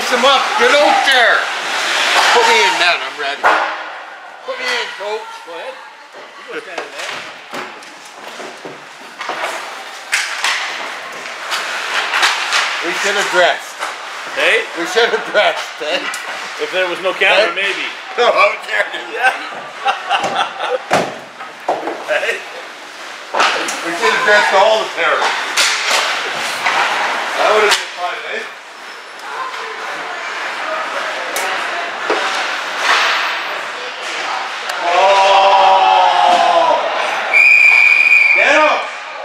Mix them up. Get out there. Put me in, man. I'm ready. Put me in, coach. Go ahead. You go stand in there. We should have dressed. Hey? We should have dressed, eh? If there was no camera, maybe. No, I'm kidding. Yeah. Hey? We should have dressed all the parents. That would have been fun, eh? Oh! Get up!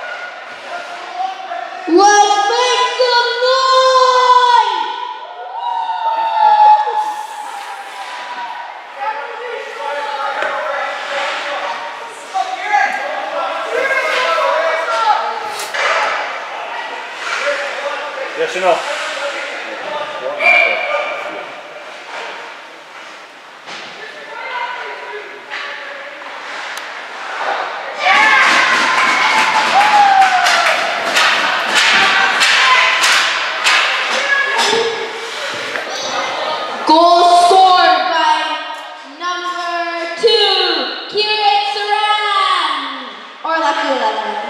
Let's make some noise! Yes or no? Goal scored by number 2, Kirit Saran. Or Lucky 11.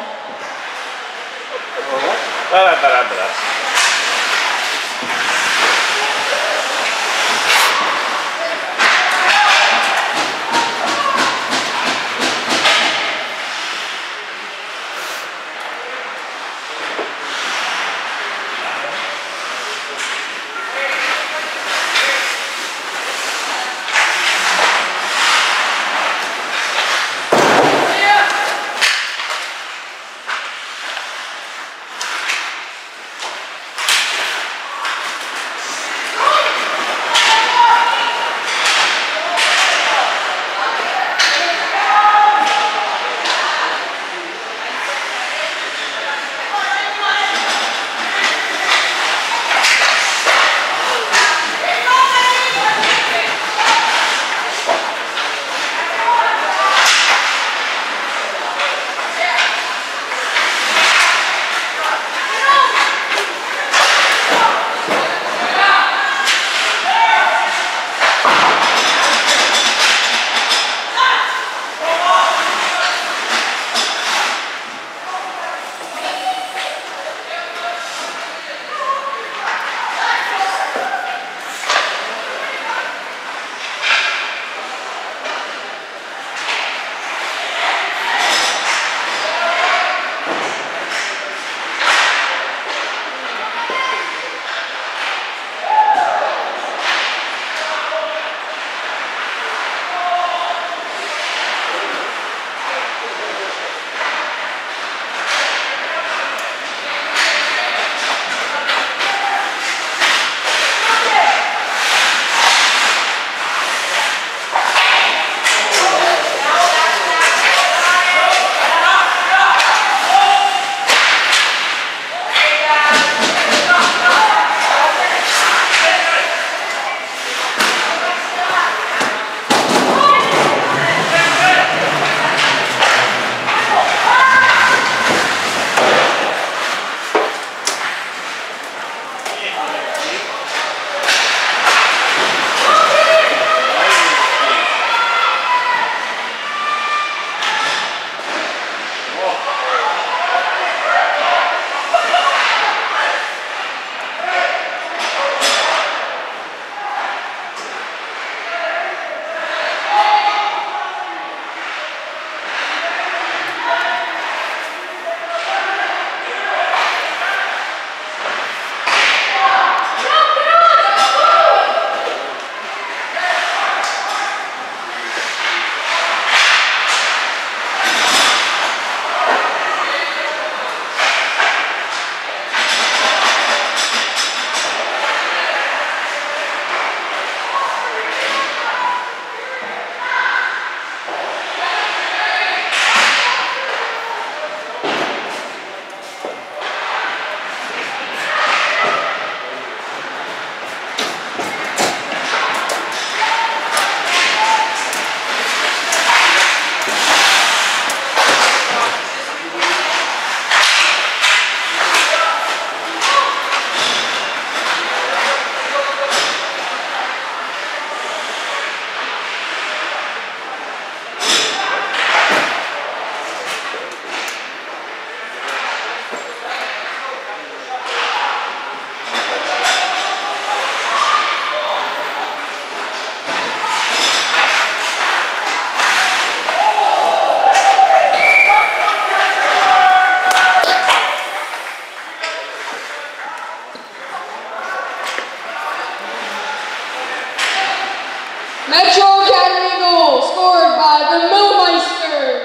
Metro Academy goal scored by the Millmeister.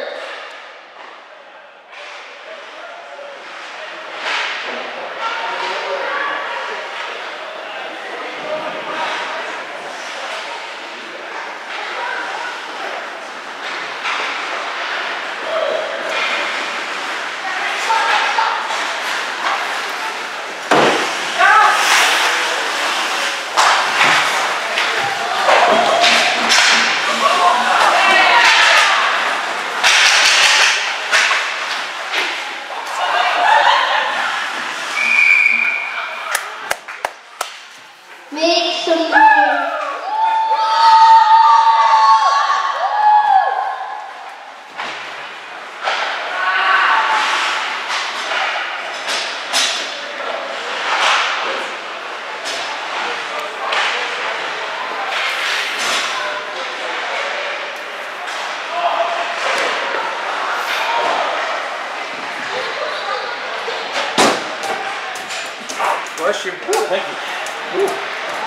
Make some noise. Bless you. Thank you. Ooh.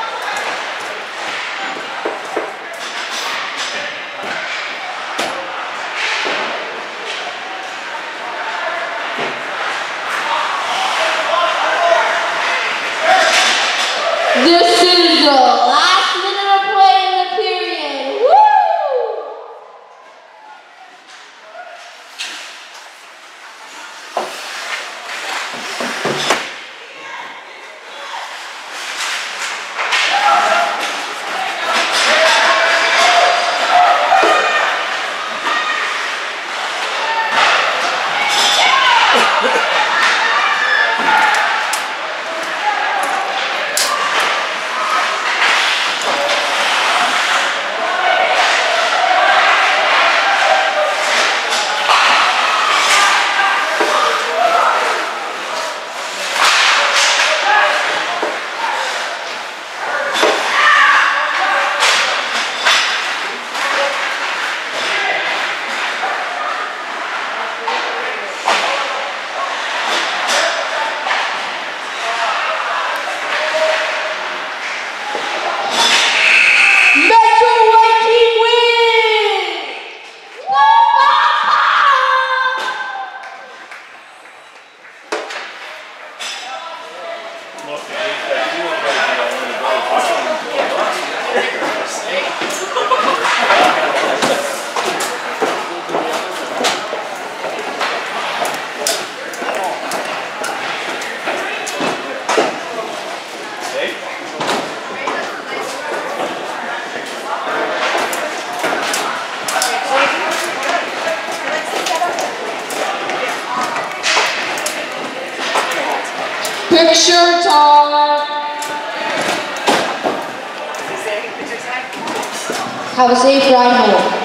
This is the last minute of play in the period. Woo! Picture time. Have a safe ride home.